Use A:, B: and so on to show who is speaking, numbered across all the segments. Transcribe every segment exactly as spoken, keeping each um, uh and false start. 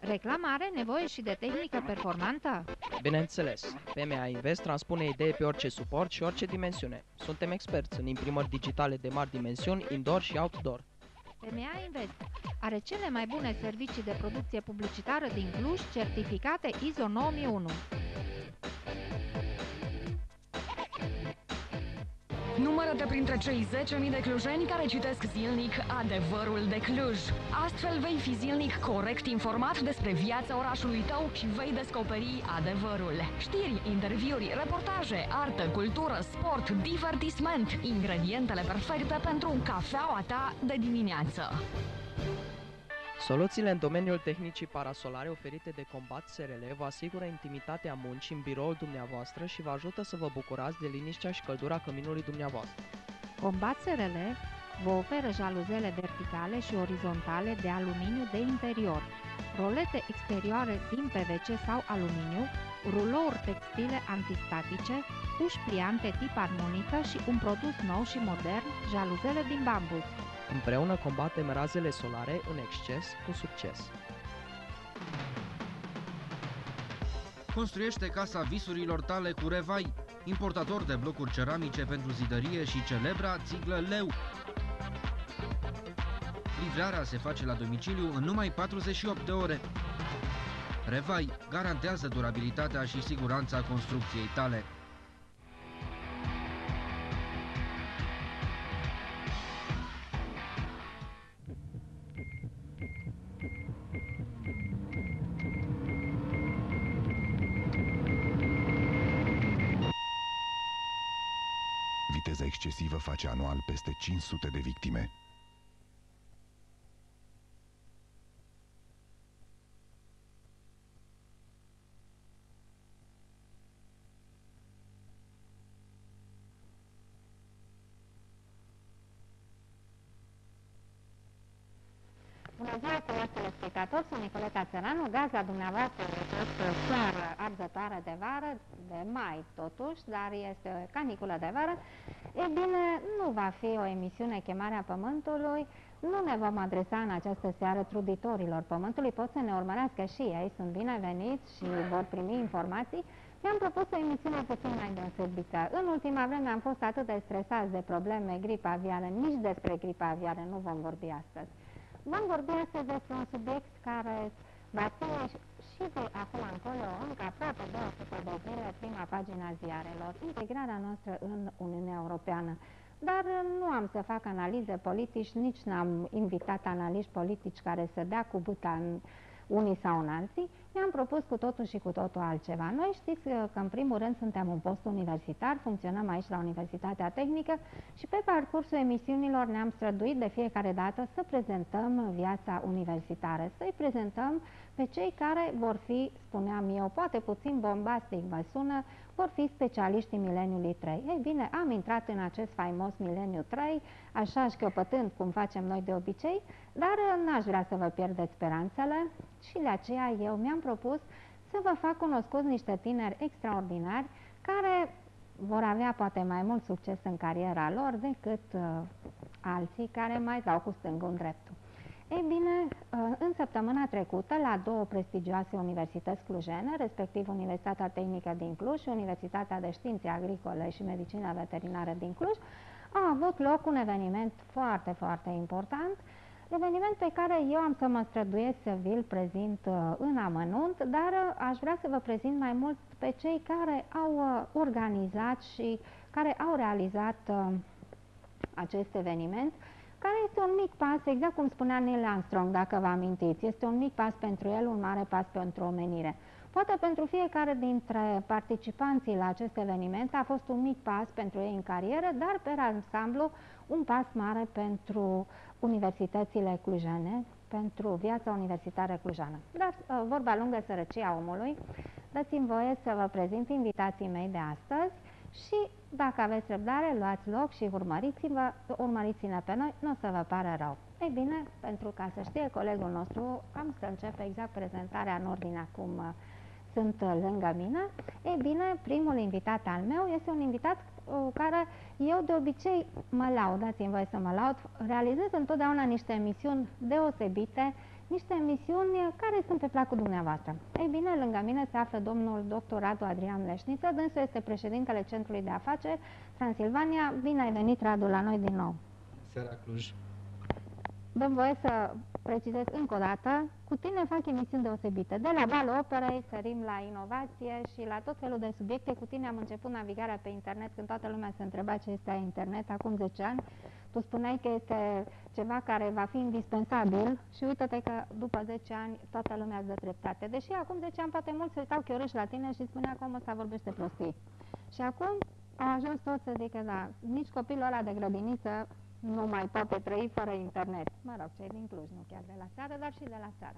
A: Reclama are nevoie și de tehnică performantă?
B: Bineînțeles, P M A Invest transpune idei pe orice suport și orice dimensiune. Suntem experți în imprimări digitale de mari dimensiuni, indoor și outdoor.
A: P M A Invest are cele mai bune servicii de producție publicitară din Cluj, certificate I S O nouă mii unu.
C: Numără-te printre cei zece mii de clujeni care citesc zilnic Adevărul de Cluj. Astfel vei fi zilnic corect informat despre viața orașului tău și vei descoperi adevărul. Știri, interviuri, reportaje, artă, cultură, sport, divertisment, ingredientele perfecte pentru cafeaua ta de dimineață.
B: Soluțiile în domeniul tehnicii parasolare oferite de Combat S R L vă asigură intimitatea muncii în biroul dumneavoastră și vă ajută să vă bucurați de liniștea și căldura căminului dumneavoastră.
A: Combat S R L vă oferă jaluzele verticale și orizontale de aluminiu de interior, rolete exterioare din P V C sau aluminiu, rulouri textile antistatice, uși pliante tip armonică și un produs nou și modern, jaluzele din bambus.
B: Împreună combatem razele solare în exces cu succes.
D: Construiește casa visurilor tale cu Revai, importator de blocuri ceramice pentru zidărie și celebra țiglă Leu. Livrarea se face la domiciliu în numai patruzeci și opt de ore. Revai garantează durabilitatea și siguranța construcției tale.
E: Viteza excesivă face anual peste cinci sute de victime.
A: Bună ziua, stimați telespectatori, sunt Nicoleta Țăranu, gazda dumneavoastră în această seară arzătoare de vară, de mai totuși, dar este o caniculă de vară. E bine, nu va fi o emisiune Chemarea Pământului, nu ne vom adresa în această seară truditorilor Pământului, pot să ne urmărească și ei, sunt bineveniți și vor primi informații. Mi-am propus o emisiune puțin mai deosebită. În ultima vreme am fost atât de stresați de probleme, gripa aviară, nici despre gripa aviară nu vom vorbi astăzi. Vom vorbi astăzi despre un subiect care va ține și de acum încolo, încă aproape două sute de zile, prima pagina ziarelor, integrarea noastră în Uniunea Europeană. Dar nu am să fac analize politici, nici n-am invitat analiști politici care să dea cu buta în unii sau în alții. Mi-am propus cu totul și cu totul altceva. Noi știți că în primul rând suntem un post universitar, funcționăm aici la Universitatea Tehnică și pe parcursul emisiunilor ne-am străduit de fiecare dată să prezentăm viața universitară, să-i prezentăm pe cei care vor fi, spuneam eu, poate puțin bombastic vă sună, vor fi specialiștii mileniului trei. Ei bine, am intrat în acest faimos mileniu trei, așa șchiopătând cum facem noi de obicei, dar n-aș vrea să vă pierdeți speranțele și de aceea eu mi-am propus să vă fac cunoscuți niște tineri extraordinari care vor avea poate mai mult succes în cariera lor decât uh, alții care mai dau cu stângul în dreptul. Ei bine, în săptămâna trecută, la două prestigioase universități clujene, respectiv Universitatea Tehnică din Cluj și Universitatea de Științe Agricole și Medicină Veterinară din Cluj, a avut loc un eveniment foarte, foarte important, eveniment pe care eu am să mă străduiesc să vi-l prezint în amănunt, dar aș vrea să vă prezint mai mult pe cei care au organizat și care au realizat acest eveniment, care este un mic pas, exact cum spunea Neil Armstrong, dacă vă amintiți. Este un mic pas pentru el, un mare pas pentru omenire. Poate pentru fiecare dintre participanții la acest eveniment a fost un mic pas pentru ei în carieră, dar pe ansamblu un pas mare pentru universitățile clujene, pentru viața universitară clujană. Dar vorba lungă, sărăcia omului, dați-mi voie să vă prezint invitații mei de astăzi și dacă aveți răbdare, luați loc și urmăriți-vă, urmăriți-ne pe noi, nu o să vă pară rău. Ei bine, pentru ca să știe colegul nostru, am să încep exact prezentarea în ordine cum uh, sunt lângă mine. Ei bine, primul invitat al meu este un invitat uh, care eu de obicei mă laud, dați-mi voie să mă laud, realizez întotdeauna niște emisiuni deosebite, niște emisiuni care sunt pe placul dumneavoastră. Ei bine, lângă mine se află domnul doctor Radu Adrian Leșniță, dânsul este președintele Centrului de Afaceri Transilvania. Bine ai venit, Radu, la noi din nou.
F: Seara Cluj.
A: Dăm voie să precizez încă o dată, cu tine fac emisiuni deosebite. De la balul operei sărim la inovație și la tot felul de subiecte. Cu tine am început navigarea pe internet când toată lumea se întreba ce este internet acum zece ani. Tu spuneai că este ceva care va fi indispensabil și uite-te că după zece ani toată lumea îți dă dreptate. Deși acum zece ani poate mulți se uitau chiorâși la tine și spunea cum ăsta vorbește prostii. Și acum au ajuns toți să zică, da, nici copilul ăla de grădiniță nu mai poate trăi fără internet. Mă rog, cei din Cluj, nu chiar de la țară, dar și de la țară.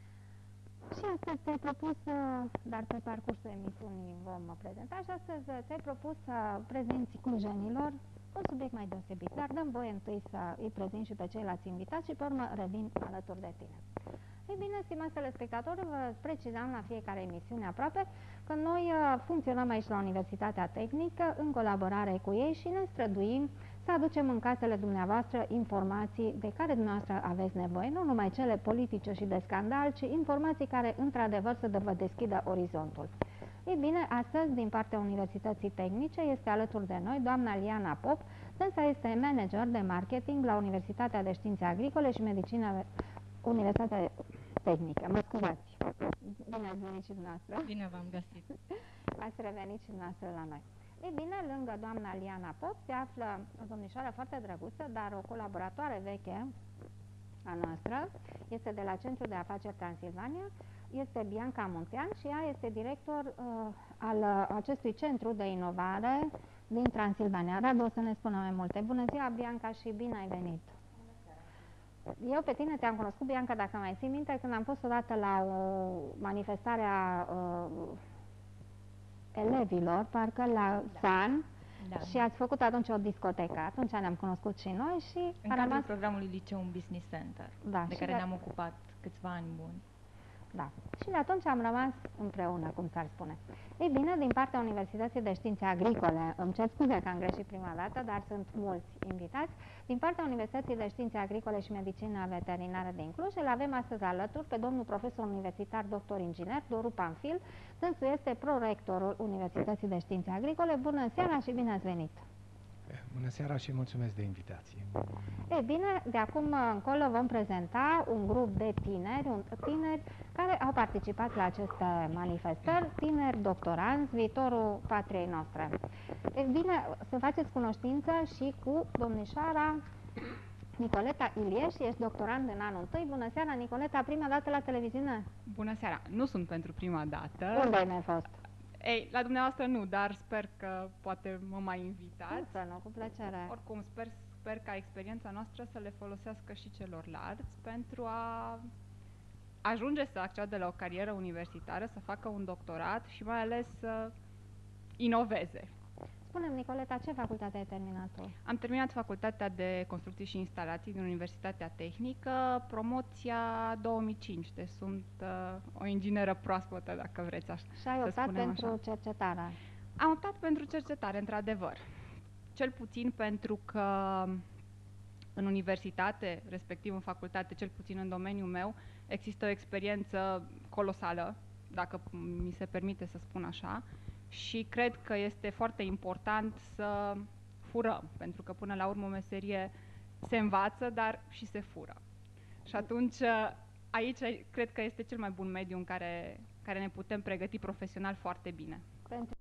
A: Și astăzi ți-ai propus, dar pe parcursul emisiunii vom prezenta, și astăzi ți-ai propus să prezinți clujenilor un subiect mai deosebit. Dar dăm voie întâi să îi prezint și pe ceilalți invitați și pe urmă revin alături de tine. Ei bine, stimați telespectatori, vă precizam la fiecare emisiune aproape că noi funcționăm aici la Universitatea Tehnică în colaborare cu ei și ne străduim să aducem în casele dumneavoastră informații de care dumneavoastră aveți nevoie, nu numai cele politice și de scandal, ci informații care într-adevăr să vă deschidă orizontul. Ei bine, astăzi, din partea Universității Tehnice, este alături de noi doamna Liana Pop, dânsa este manager de marketing la Universitatea de Științe Agricole și Medicină, Universitatea Tehnică. Mă scuzați. Bine ați venit și dumneavoastră.
G: Bine v-am găsit.
A: Ați revenit și dumneavoastră la noi. Ei bine, lângă doamna Liana Pop se află o domnișoară foarte drăguță, dar o colaboratoare veche a noastră, este de la Centrul de Afaceri Transilvania, este Bianca Muntean și ea este director uh, al uh, acestui centru de inovare din Transilvania. Radu o să ne spună mai multe. Bună ziua, Bianca, și bine ai venit! Eu pe tine te-am cunoscut, Bianca, dacă mai ții minte, când am fost odată la o manifestare a uh, elevilor, parcă la da. San, da. Și ați făcut atunci o discotecă. Atunci ne-am cunoscut și noi și
G: în
A: a
G: cadrul
A: rămas
G: programului Liceum Business Center,
A: da,
G: de care
A: de...
G: ne-am ocupat câțiva ani buni.
A: Da. Și de atunci am rămas împreună, cum s-ar spune. Ei bine, din partea Universității de Științe Agricole, îmi cer scuze că am greșit prima dată, dar sunt mulți invitați, din partea Universității de Științe Agricole și Medicină Veterinară din Cluj, îl avem astăzi alături pe domnul profesor universitar, doctor inginer, Doru Panfil, dânsul este prorectorul Universității de Științe Agricole. Bună seara și bine ați venit!
F: Bună seara și mulțumesc de invitație.
A: Ei bine, de acum încolo vom prezenta un grup de tineri, un, tineri care au participat la aceste manifestări, tineri doctoranți, viitorul patriei noastre. Ei bine, să faceți cunoștință și cu domnișoara Nicoleta Ilieș, ești doctorand în anul întâi. Bună seara, Nicoleta, prima dată la televiziune?
H: Bună seara, nu sunt pentru prima dată.
A: Unde ai mai fost?
H: Ei, la dumneavoastră nu, dar sper că poate mă mai invitați.
A: Să nu, cu plăcere.
H: Oricum, sper, sper ca experiența noastră să le folosească și celorlalți pentru a ajunge să acceadă la o carieră universitară, să facă un doctorat și mai ales să inoveze.
A: Spune-mi, Nicoleta, ce facultate ai terminat tu?
H: Am terminat facultatea de construcții și instalații din Universitatea Tehnică, promoția două mii cinci, deci sunt uh, o ingineră proaspătă, dacă vreți așa.
A: Și ai optat pentru
H: așa.
A: cercetare?
H: Am optat pentru cercetare, într-adevăr. Cel puțin pentru că în universitate, respectiv în facultate, cel puțin în domeniul meu, există o experiență colosală, dacă mi se permite să spun așa, și cred că este foarte important să furăm, pentru că până la urmă o meserie se învață, dar și se fură. Și atunci aici cred că este cel mai bun mediu în care, care ne putem pregăti profesional foarte bine.
A: Pentru